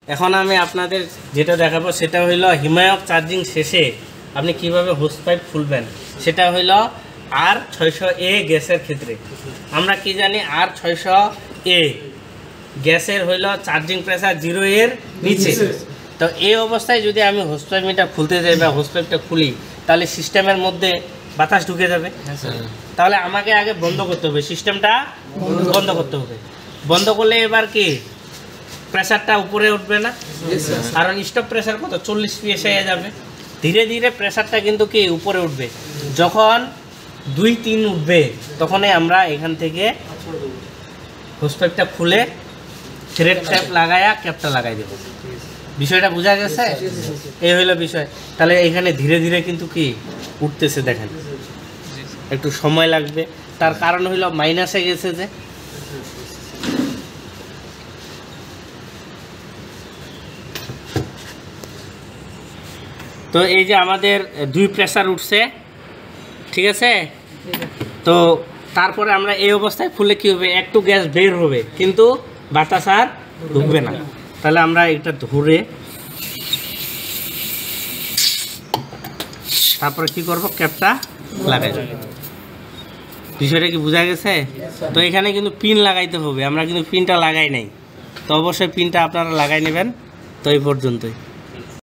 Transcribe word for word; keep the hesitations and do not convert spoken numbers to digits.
এখন আমি আপনাদের যেটা দেখাবো সেটা হইলো হিমায়ক চার্জিং শেষে আপনি কিভাবে হোস পাইপ খুলবেন। সেটা হইলো আর ছয়শো এ গ্যাসের ক্ষেত্রে আমরা কি জানি, আর ছয়শো এ গ্যাসের হইলো চার্জিং প্রেসার জিরো এর নিচে। তো এই অবস্থায় যদি আমি হোস পাইপ মিটার খুলতে যাই বা হোস পাইপটা খুলি, তাহলে সিস্টেমের মধ্যে বাতাস ঢুকে যাবে। তাহলে আমাকে আগে বন্ধ করতে হবে, সিস্টেমটা বন্ধ করতে হবে। বন্ধ করলে এবার কি প্রেসারটা উপরে উঠবে না, কারণ স্টপ প্রেসার কত চল্লিশ পিএসআই যাবে। ধীরে ধীরে প্রেসারটা কিন্তু কি উপরে উঠবে। যখন দুই তিন উঠবে তখনই আমরা এখান থেকে হোস পাইপটা খুলে থ্রেড ট্যাপ লাগায়া ক্যাপটা লাগাই দেব। বিষয়টা বোঝা গেছে? এই হইলো বিষয়। তাহলে এখানে ধীরে ধীরে কিন্তু কি উঠতেছে, দেখেন একটু সময় লাগবে। তার কারণ হইলো মাইনাসে গেছে যে। তো এই যে আমাদের দুই প্রেসার উঠছে, ঠিক আছে। তো তারপরে আমরা এই অবস্থায় খুললে কি হবে, একটু গ্যাস বের হবে কিন্তু বাতাস আর ঢুকবে না। তাহলে আমরা এটা ধরে তারপরে কি করব, ক্যাপটা লাগাই দেব। বিষয়টা কি বোঝা গেছে? তো এখানে কিন্তু পিন লাগাইতে হবে, আমরা কিন্তু পিনটা লাগাই নাই। তো অবশ্যই পিনটা আপনারা লাগাই নেবেন। তো এই পর্যন্তই।